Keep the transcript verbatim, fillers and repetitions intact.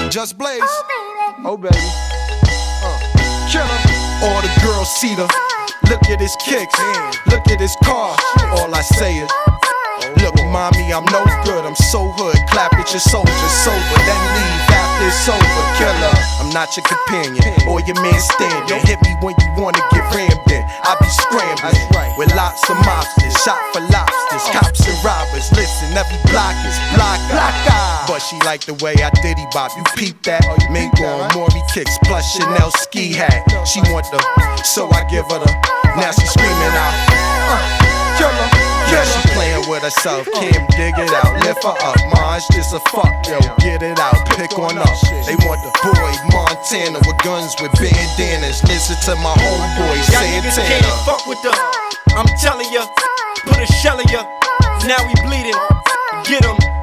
Just Blaze. Oh baby. Uh. Killer. All the girls see the. Look at his kicks. Look at his car. All I say is. Look, mommy, I'm no good, I'm so hood. Clap at your soldiers, sober, then leave after it's over. Killer, I'm not your companion or your man standing. Hit me when you wanna get rammed in. I be scrambling with lots of mobsters, shot for lobsters, cops and robbers. Listen, every block is block, block. But she like the way I diddy bop. You peep that? Mingo on Maury kicks plus Chanel ski hat. She want the, so I give her the. Now she screaming out, uh, killer. Yeah, she playing with herself, Kim, dig it out, lift her up, Maj, just a fuck, yo, get it out, pick on up. They want the boy Montana with guns with bandanas. Listen to my homeboy Santana. Y'all niggas can't fuck with the, I'm telling ya, put a shell in ya. Now we bleeding, get 'em.